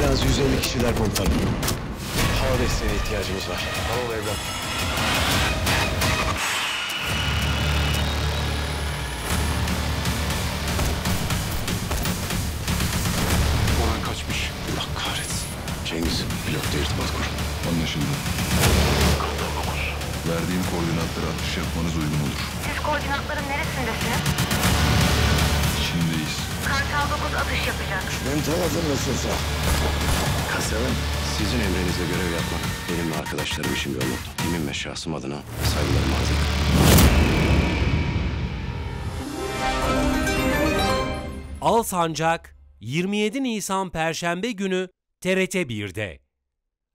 En az 150 kişiler komutanım. Hava desteğine ihtiyacımız var. Tamam evlat. Orhan kaçmış. Allah kahretsin. Cengiz, pilotla irtibat kur. Anlaşıldı. Verdiğim koordinatlara atış yapmanız uygun olur. Siz koordinatların neresindesiniz? Çin'deyiz. Kartal 9 atış yapacak. Benim tanıdığım nasılsa. Kasem, sizin emrinizde görev yapmak benim ve arkadaşlarım için bir oldu. Kimin ve şahsım adına saygılarımı arz ederim. Alsancak 27 Nisan Perşembe günü TRT 1'de.